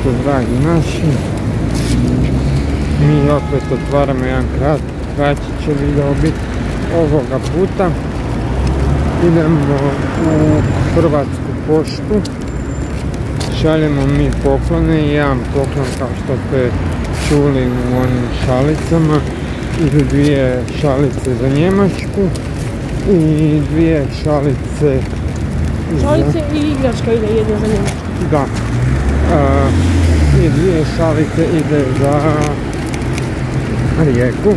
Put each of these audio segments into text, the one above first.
eto, dragi naši, mi opet otvaramo jedan kraći će video biti ovoga puta. Idemo u Hrvatsku poštu, šaljemo mi poklone, jedan poklon kao što ste čuli u onim šalicama, ili 2 šalice za Njemačku i 2 šalice šalice i igračka ide jedna za Njemačku. Da. I 2 šalice ide za Rijeku.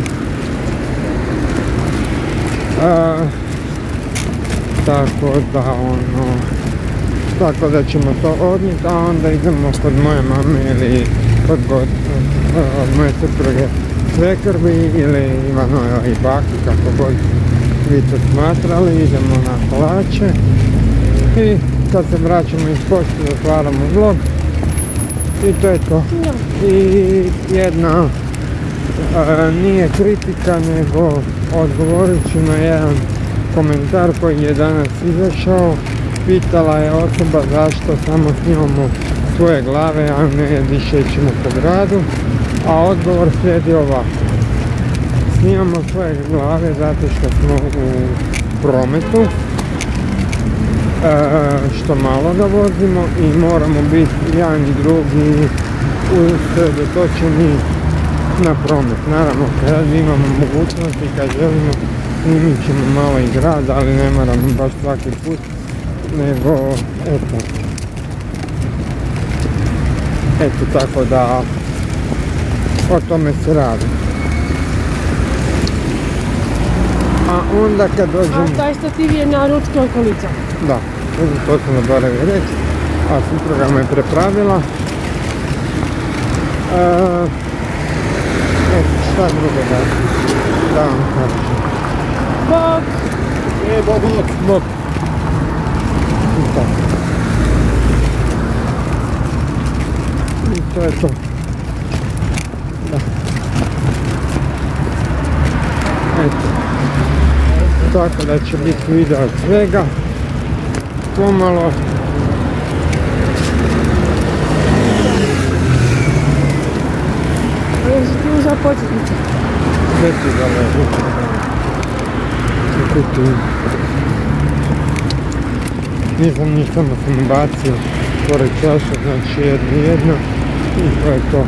Tako da ćemo to odnijeti, a onda idemo kod moje mame ili kod moje supruge svekrvi ili Ivanova i baki, kako god vi to smatrali. Idemo na kolače i kad se vraćamo iz pošte otvaramo vlog i to je to. I jedna nije kritika, nego odgovorit ću na jedan komentar koji je danas izašao. Pitala je osoba zašto samo snimamo svoje glave, a ne dišećemo po gradu, a odgovor slijedi ovako. Snimamo svoje glave zato što smo u prometu, što malo ga vozimo i moramo biti jedan i drugi usredotočeni na promet. Naravno, kad imamo mogućnosti, kad želimo, snimit ćemo malo i grad, ali ne moramo baš svaki put, nego eto tako da o tome se radi. A onda kad dođemo... A taj stativ je na ručkoj kolica? Da, to sam zaboravio reći, a supruga me prepravila. Eto, šta drugo da vam kažem. Bok! Bok. I tako. I to je to. Da. Eto. Tako da će biti video od svega. Pomalo. Ali si ti uzao početnice? Sve ti zaleži. Nisam ništa, samo sam bacio pored čaša, znači jedno i to je to.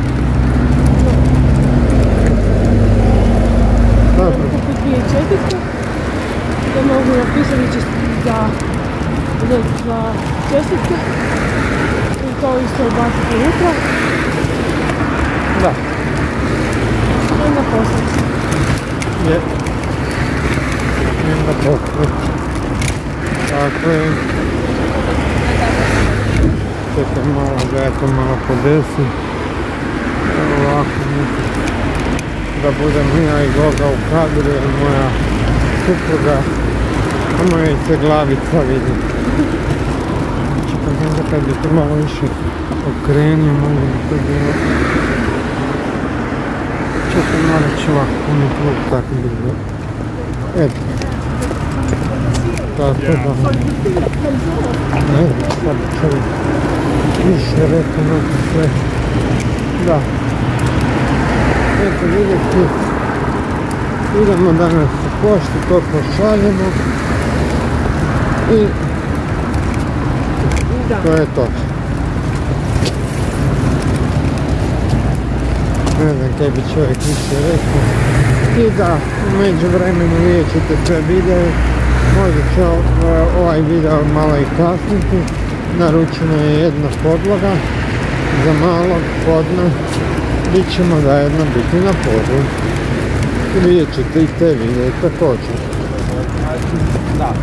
Dobro. Kupiti 2 četitke, da mogu napisati za čestitke i to isto ubaciti unutra. Da. I onda poslati. Je. I onda poslati. Tako je. Čekaj malo da ja to malo podesim. Ovako da budem ja i Goga u kadru, jer moja supruga, moja se glavica vidi. Čekaj, onda kad bi to malo više okrenio, možda bi to bilo... Čekaj, malo ću ovako puniti luk, tako bi bilo. Eto. Tako da... Ne znam, sad bi čovjek više rekao na sve. Da. Eto, vidjeti. Idemo danas u poštu, to pošaljemo. I... to je to. Ne znam kaj bi čovjek više rekao. I da, u međuvremenu vidjet ćete sve videe. Možda će ovaj video malo i kasniti. Naručena je jedna podloga za malog podna. Mi ćemo zajedno biti na podlogu. I vidjet ćete i te videe također. Da.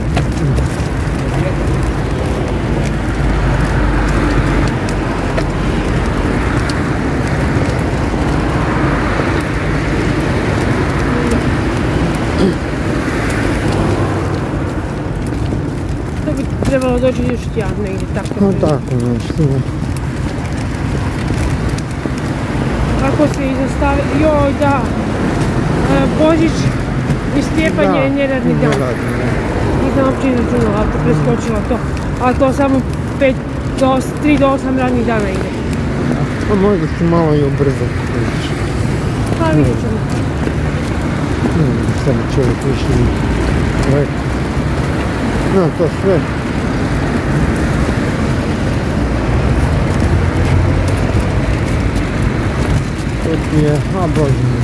Trebalo doći još tjedan negdje, tako. No tako nešto. Kako se izostavi, joj da, Božić i Stjepan je neradni dan. Nisam uopće izračunala, to preskočila to. A to samo 3 do 8 radnih dana ide. A možda ću malo i ubrzati priču. Pa vidjet ćemo. Sad bi čovjek više rekao. No, to sve. To ti je, a bože mi.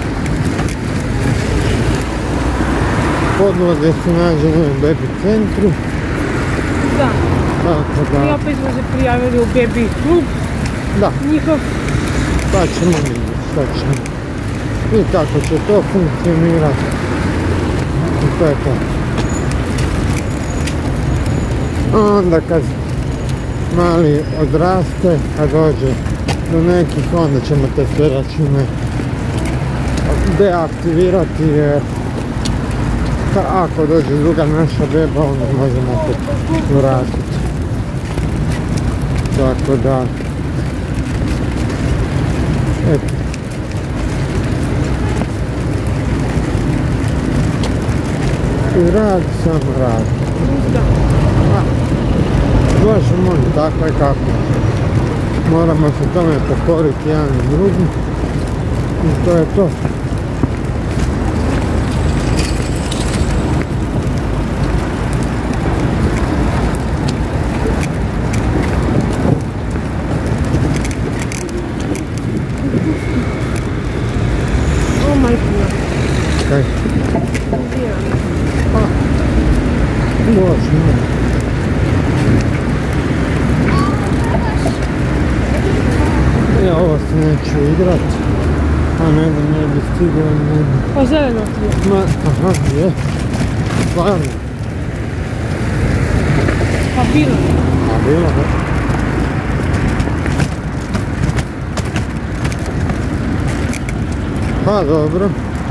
Podvoze su nađene u Baby centru. Da. Tako I da, opet smo se prijavili u Baby klub. da, Njihov. pa ćemo vidjeti šta ćemo. I kako će to funkcionirati. I to je to. Onda kad mali odraste, kad dođe do nekih, onda ćemo te sve račune deaktivirati, jer ako dođe druga naša beba, onda možemo opet vratiti. Tako da, eto. I rad, samo rad. Da. Bože moj, tako je kako. Moramo se tome pokoriti jedan i drugi. I to je to. O majko. Kaj? Bože moj. Ja ovo se neću igrat, a ne da ne bi stigao i ne bi. Pa zeleno ti je. Ma, aha, je. Stvarno. Pa bilo. A bilo, da. Pa dobro.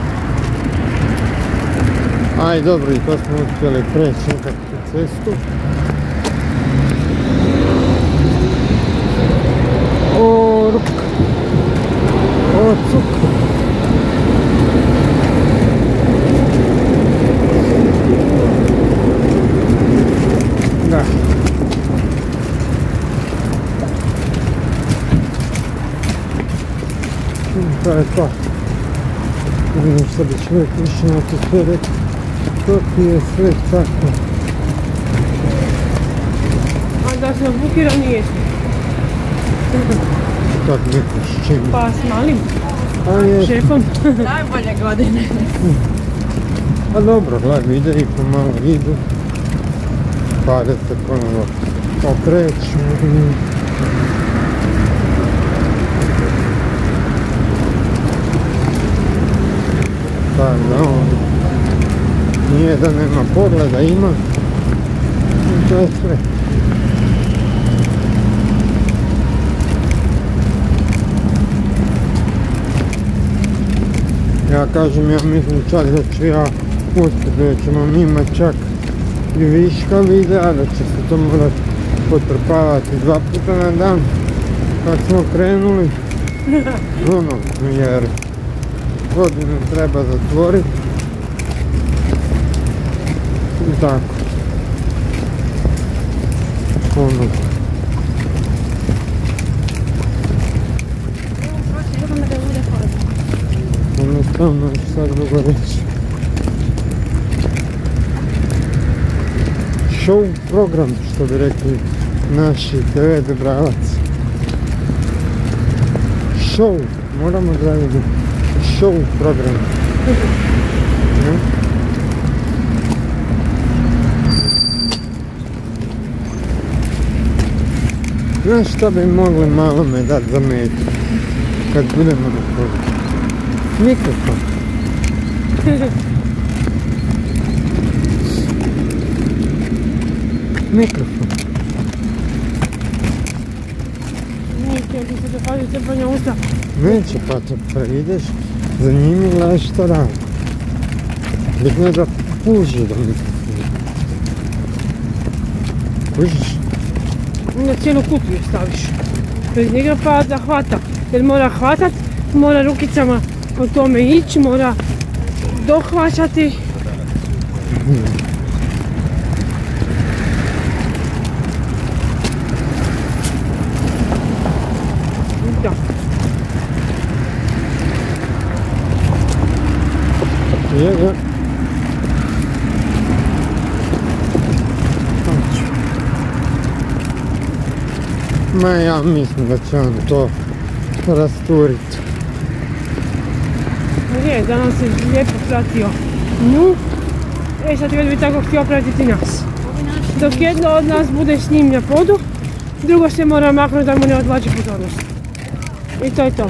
Aj dobro, i to smo uspjeli preći nekakvu cestu. Oruk. Ocuk. Da. To je to. Vidim što bi čovjek više na to sve rekao. To ti je sve tako. A da smo bukirani jesmo. Tak neko s čim. Pa s malim A je, šefom. Najbolje godine. a dobro, gledaj, vide i pomalo idu. Pare se ponovo okreću. Tak da on nije da nema pogleda, ima. I to je sve. Ja kažem, ja mislim čak da ću ja uspjeti, da ćemo mi imati čak i viška videa, da će se to morati potrpavati 2 puta na dan kad smo krenuli. Ono, jer godinu treba zatvoriti. I tako. Ono. Jednostavno je sad drugo reći. Show program, što bi rekli naši TV Dubravac. Show, moramo gledati show program. Ne? Znaš šta bi mogli malo me dati za metu kad budemo na području? Mikrofon. Mikrofon. Nije htio ti se dopaditi cepanja usta. Neće, pa to preideš za njim i gledaš šta radi. Bitno je da puži do mikrofona. Kužiš? Na cijelu kutiju staviš. Bez njega pa da hvata. Jer mora hvatat, mora rukicama po tome ići, mora dohvaćati. Da. Ma ja mislim da će on to rasturiti. Je, danas je lijepo pratio nju. Sad kad bi tako htio pratiti nas. Dok jedno od nas bude s njim na podu, drugo se mora maknuti da mu ne odvlači pozornost. I to je to.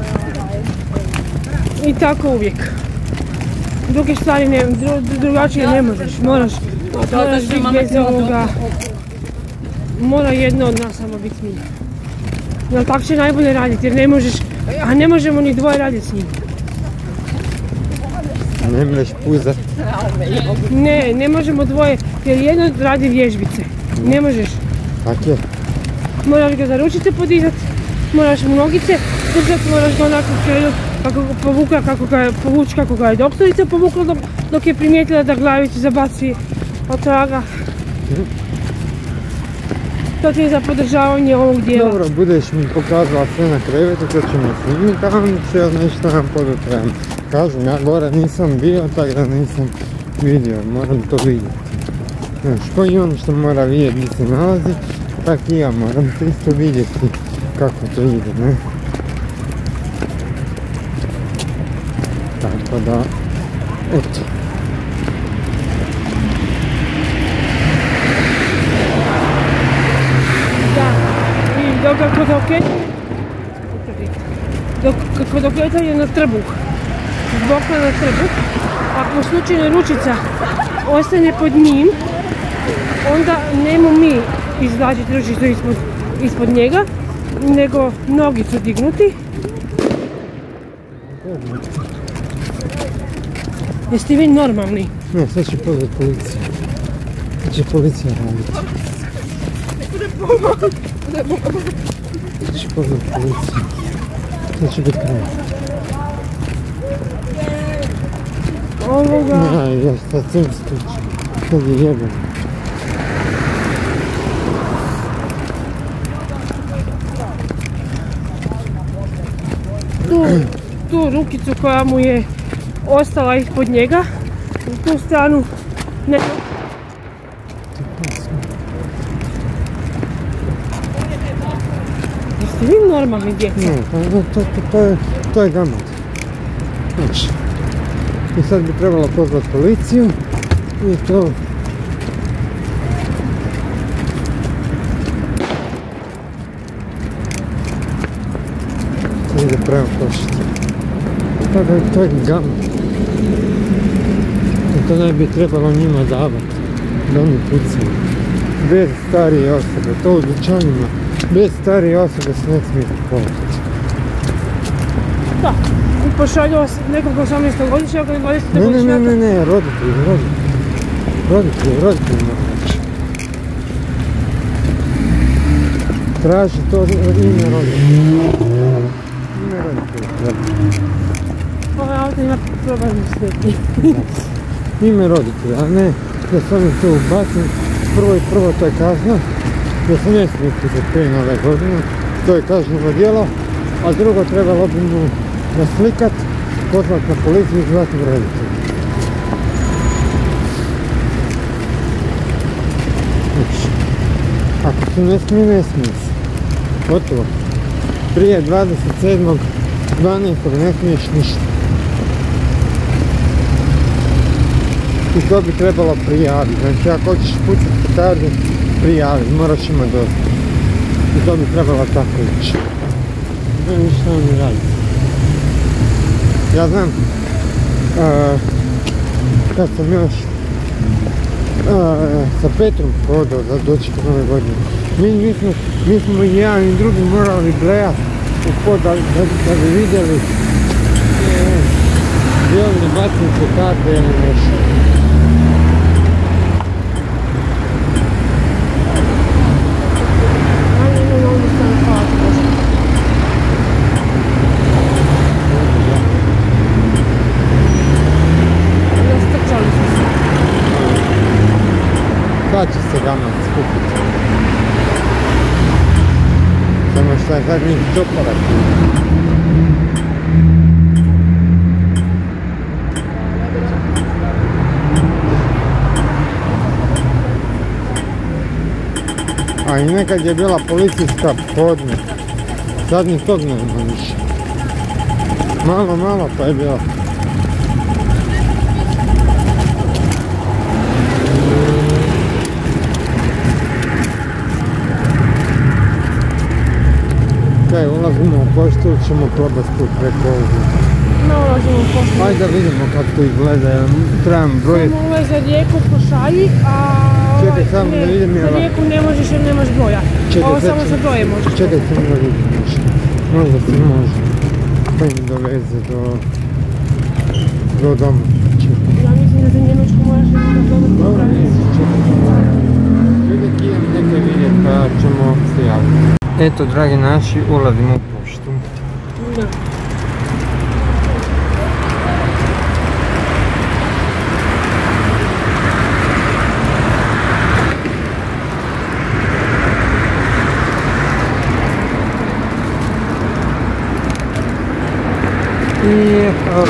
I tako uvijek. Druge stvari drugačije ne možeš. Moraš biti bez ovoga. Mora jedno od nas samo biti s njim. No tako će najbolje raditi jer ne možeš, a ne možemo ni dvoje raditi s njim. Ne mreš puzat. Ne možemo dvoje jer jedno radi vježbice. Ne možeš. Tako je. Moraš ga za ručice podizati, moraš mu nogice držati, moraš ga onako povući kako ga je doktorica povukla dok je primijetila da glavicu zabaci od traga. To ti je za podržavanje ovog dijela. Dobro, budeš mi pokazala sve na krevetu, to ćemo snimiti, a onda će nešto nam podotrebati. Kažem, ja gore nisam bio, tako da nisam vidio, moram to vidjeti. Što i on što mora vidjeti gdje se nalazi, tako i ja moram to isto vidjeti kako to ide, ne? Tako da, eto. Kod okretanja na trbuh, zbokla na trbuh, ako slučajno ručica ostane pod njim, onda nemo mi izvlačiti ručicu ispod njega, nego nogicu dignuti. Jeste vi normalni? Ne, sad će pozvat policiju. Sad će policija raditi. Sad će pozvat policiju. Sad će biti kraj. Ovoga... Ne, ja sad sam stuči. Sad je jebeno. Tu rukicu koja mu je ostala ispod njega, u tu stranu ne... Jeste vi normalni djeca? Ne, to je gamat. Znači, i sad bi trebalo pozvati policiju i to... Sad ide prema pošti. To je gamat. I to ne bi trebalo njima davati, da oni pucaju. Bez starije osobe, to u dućanima, bez starije osobe se ne smije kupovati. Da, i pošalju vas nekog 18. godišnja, ako 20. godišnjaka. Ne, roditelji moraš. Traži to ime roditelja. Ime roditelja. Ovaj auto ima problem sretni. Ime roditelja, a ne da sam im to ubacim. Prvo to je kazna, da se ne smije pisati prije nove godine, to je kažnjivo djelo, a drugo trebalo bi mu naslikat, pozvat na policiju i zvati roditelja. Ako se ne smije, ne smije se. Gotovo. Prije 27.12. ne smiješ ništa. I to bi trebalo prijaviti. Znači ako hoćeš pucati petardu, prijavi, moraš imati dozvolu. I to bi trebalo tako ići. Ne ništa oni radi. Ja znam, kad sam još sa Petrom hodao za doček nove godine, mi smo i jedan i drugi morali blejati u pod da bi vidjeli gdje oni bacili petarde ili nešto. Sad će se gamat skupiti. Samo što je sad njih čoparat. A i nekad je bila policijska podne. Sad ni tog nema više. Malo pa je bila. Kaj, ulazimo u poštu ili ćemo probati tu preko ovdje? Ne ulazimo u poštu. Ajde da vidimo kako izgleda, trebam brojiti. Samo ovaj za Rijeku pošalji, a Čekaj, samo da vidim za Rijeku ne možeš jer nemaš broja. Ovo samo za broje možeš. Čekaj, samo da vidim nešto. Možda se može. Pa im doveze do doma. Ja mislim da za Njemačku moraš da dobro popraviti. Ljudi kijem neke vidjeti pa ćemo se javiti. Eto, dragi naši, ulazimo u poštu. Da. I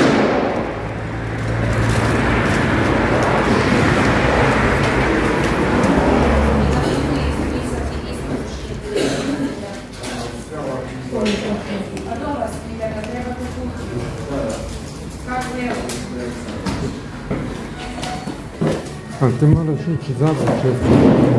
a ti moraš ići zapad često.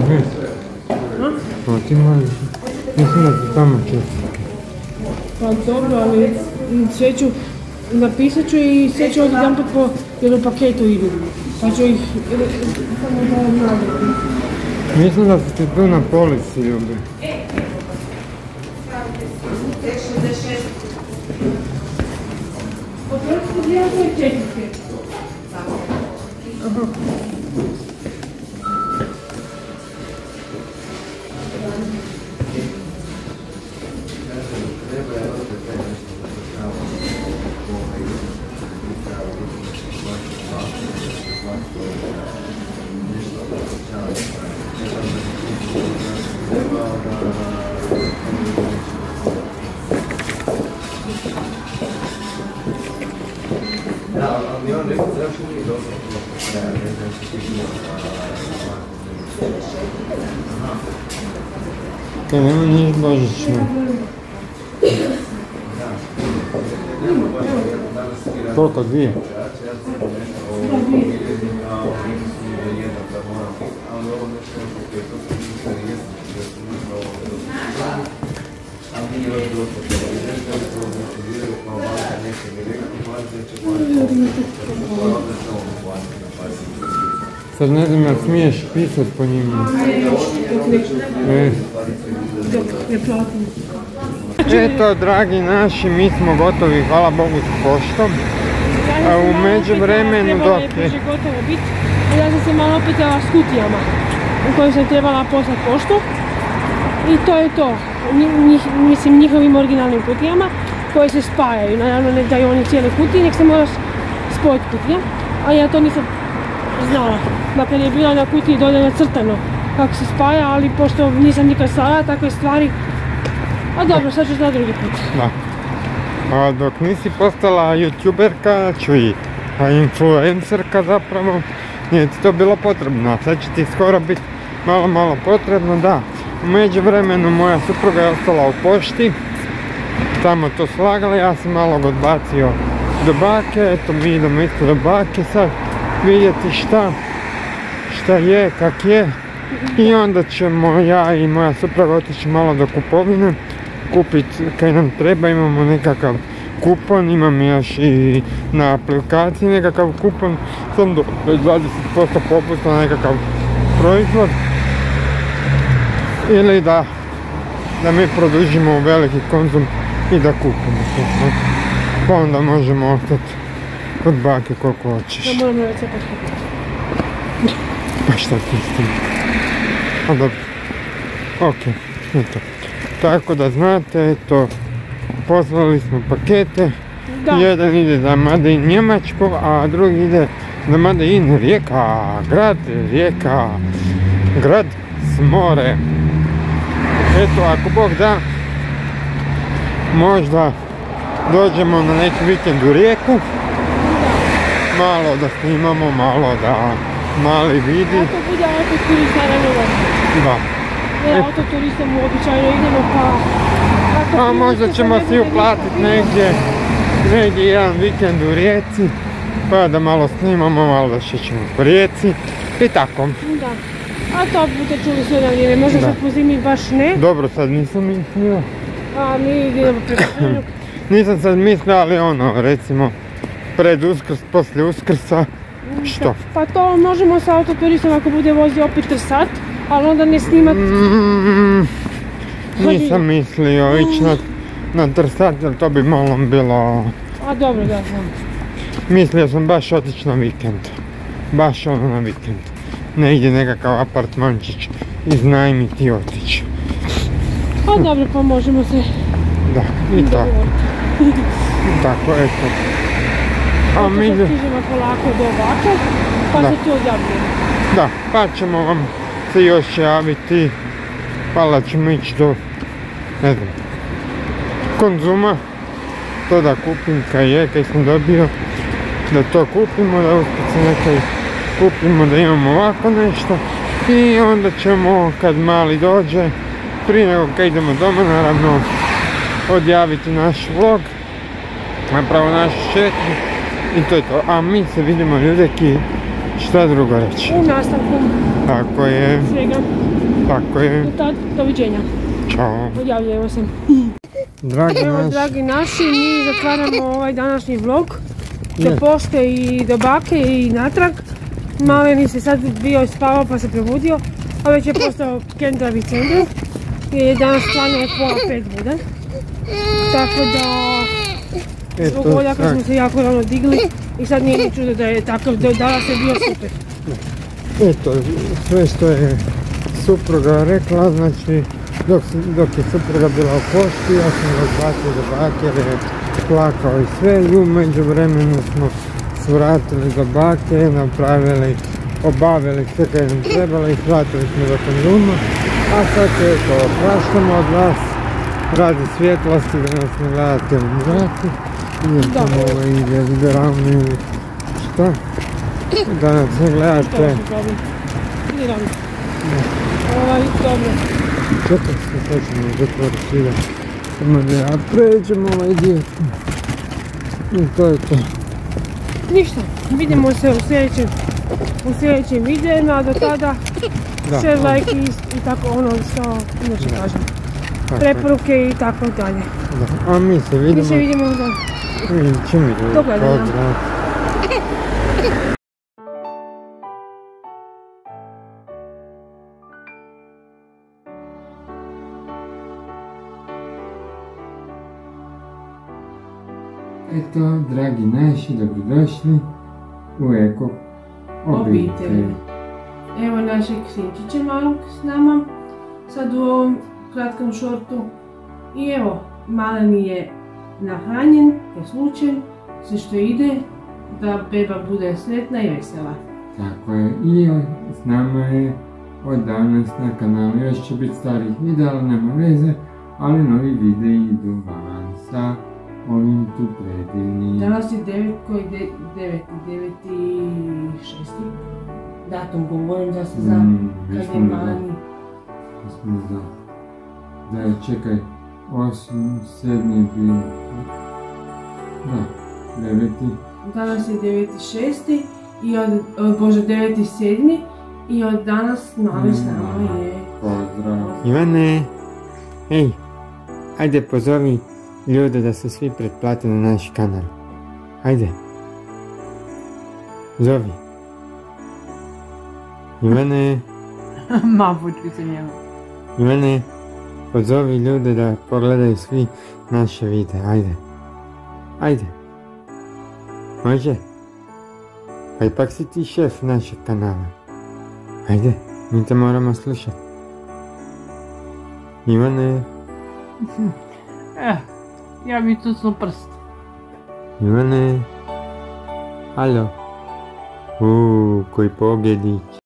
A ti moraš, mislim da ti tamo često. Pa dobro, ali sve ću, napisat ću i sve ću jedan put po jednom paketu idu. Pa ću ih samo da nađem. Mislim da ste tu na polici, ljubi. Oprosti, ja to je četvrke. Aha. To nema niš božično. Koliko, dvije? Sad ne znam, ja smiješ pisat po njima. Eto, dragi naši, mi smo gotovi, hvala Bogu, s poštom. A u međuvremenu dok je... Ja sam se malo pitala s kutijama u kojoj sam trebala poslati poštu. I to je to. Mislim, njihovim originalnim kutijama koje se spajaju. Naravno, ne daju oni cijele kutije, nek se moraš spojiti kutija. A ja to nisam znala. Dakle, je bila na kutiji dolje nacrtano kako se spaja, ali pošto nisam nikad stavila takve stvari, a dobro, sad ću znati drugi put. Da. A dok nisi postala youtuberka, čuj, a influencerka zapravo, nije ti to bilo potrebno, a sad će ti skoro biti malo potrebno, da. U međuvremenu moja supruga je ostala u pošti, tamo to slagala, ja sam malo odbacio do bake, eto mi idemo isto do bake sad vidjeti šta je, kak je. I onda ćemo ja i moja supruga otići malo do kupovine, kupiti kaj nam treba, imamo nekakav kupon, imam još i na aplikaciji nekakav kupon, sam do 20% popusta na nekakav proizvod. Ili da mi produžimo veliki konzum i da kupimo to. Pa onda možemo ostati kod bake koliko hoćeš. Ja moram reći opet. Pa šta ti s tim? A dobro. Ok, eto. Tako da znate, eto, poslali smo pakete. Da. Jedan ide za Made in Njemačku, a drugi ide za Made in Rijeka, grad s more. Eto, ako Bog da, možda dođemo na neki vikend u Rijeku. Malo da snimamo, malo da mali vidi. Ako bude opet kuriš naravno. Da. Autoturistom uobičajno idemo pa... A možda ćemo si uplatiti negdje jedan vikend u Rijeci, pa da malo snimamo, malo da šećemo po Rijeci i tako. Da. A to budete čuli sve na vrijeme, možda sad po zimi baš ne. Dobro, sad nisam mislio. A mi idemo preko Hrvatskog. Nisam sad mislio, ali ono, recimo, pred Uskrs, poslije Uskrsa, što? Pa to možemo sa autoturistom ako bude vozio opet trsat, ali onda ne snimat. Nisam mislio ići na trsat, jer to bi malo bilo... A dobro, da, znam. Mislio sam baš otići na vikend. Baš ono na vikend. Negdje nekakav apartmančić iznajmiti i otići. Pa dobro, pa možemo se... Da, i tako. Tako, eto. A mi... Stižemo polako do Bake, pa se tu odjavljamo. Da, pa ćemo vam se još javiti. Hvala, ćemo ići do, ne znam, Konzuma. To da kupim kaj sam dobio. Da to kupimo, da uspjet se nekaj kupimo, da imamo ovako nešto. I onda ćemo, kad mali dođe, prije nego kad idemo doma, naravno, odjaviti naš vlog. Napravo našu šetnju. I to je to. A mi se vidimo, ljudeki, šta drugo reći. U nastavku. Tako je. Svega. Tako je. Do tad, doviđenja. Ćao. Odjavljujemo se. Dragi naši, mi zatvaramo ovaj današnji vlog. Do pošte i do Bake i natrag. Maleni se sad bio spavao pa se probudio, a već je postao kendravi centar. Je danas stvarno od 4:30 bude. Tako da... Zbog voljaka smo se jako rano digli i sad nije ni čudo da je takav, danas je bio super. Eto, sve što je supruga rekla, znači dok je supruga bila u pošti, ja sam ga zbatio do Bake jer je plakao i sve i u međuvremenu smo svratili do Bake, napravili, obavili sve kaj nam trebalo i svratili smo do Konzuma. A sad se eto, opraštamo od vas radi svjetlosti da nas ne gledate u mraku. Idemo ide liberalni šta? Da nas ne gledate. Dobro. Čekaj se, sad ćemo zatvoriti sviđa. Samo da ja pređemo ovaj dio. I to je to. Ništa, vidimo se u sljedećim videima, a do tada share, like i tako ono što inače kažem. Preporuke i tako dalje. A mi se vidimo da. Vidjet ćemo. Do gledanja. Eto, dragi naši, dobrodošli u Eko obitelj. Evo našeg sinčića malog s nama, sad u ovom kratkom šortu. I evo, Maleni je nahranjen, poslučen, sve što ide, da beba bude sretna i vesela. Tako je, i s nama je od danas na kanalu, još će biti starih videa, ali nema veze, ali novi videi idu van sa ovim tu predivnim. Danas je 9.6. datum govorim da se zna kad je Maleni. Nismo znali. Da, čekaj, 8.7. je bio. Da, 9. Danas je 9.6. i od 9.7. i od danas Male s nama je... Pozdrav. Ivane, ej, ajde pozovi ljude da se svi pretplate na naš kanal. Ajde. Zovi. Ivane. Mavuću se njemu. Ivane, pozovi ljude da pogledaju svi naše videe. Ajde. Ajde. Može? Pa ipak si ti šef našeg kanala. Ajde, mi te moramo slušati. Ivane. Ja bi tucnu prst. Ivane. Alo. Koji pogledić.